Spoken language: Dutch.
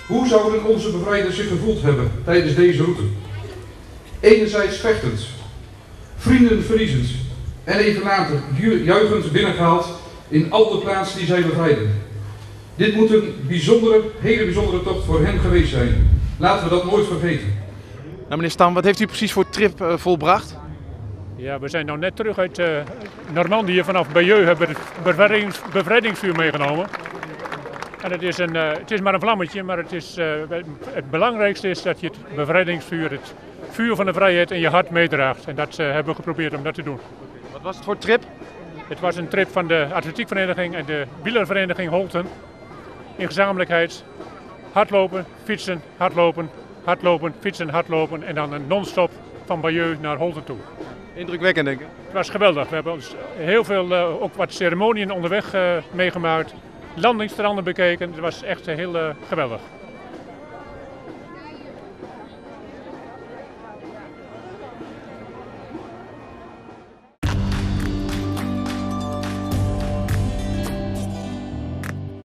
Hoe zouden onze bevrijders zich gevoeld hebben tijdens deze route? Enerzijds vechtend, vrienden verliezend en even later juichend binnengehaald in al de plaatsen die zij bevrijden. Dit moet een hele bijzondere tocht voor hen geweest zijn. Laten we dat nooit vergeten. Nou, meneer Stam, wat heeft u precies voor trip volbracht? Ja, we zijn nou net terug uit Normandië. Vanaf Bayeux hebben we het bevrijdingsvuur meegenomen. En het is maar een vlammetje, maar het belangrijkste is dat je het bevrijdingsvuur, het vuur van de vrijheid in je hart meedraagt. En dat hebben we geprobeerd om dat te doen. Wat was het voor trip? Het was een trip van de atletiekvereniging en de wielervereniging Holten. In gezamenlijkheid hardlopen, fietsen, hardlopen, hardlopen, fietsen, hardlopen en dan een non-stop van Bayeux naar Holten toe. Indrukwekkend, denk ik. Het was geweldig. We hebben ons heel veel, ook wat ceremoniën onderweg meegemaakt. Landingsstranden bekeken. Het was echt heel geweldig.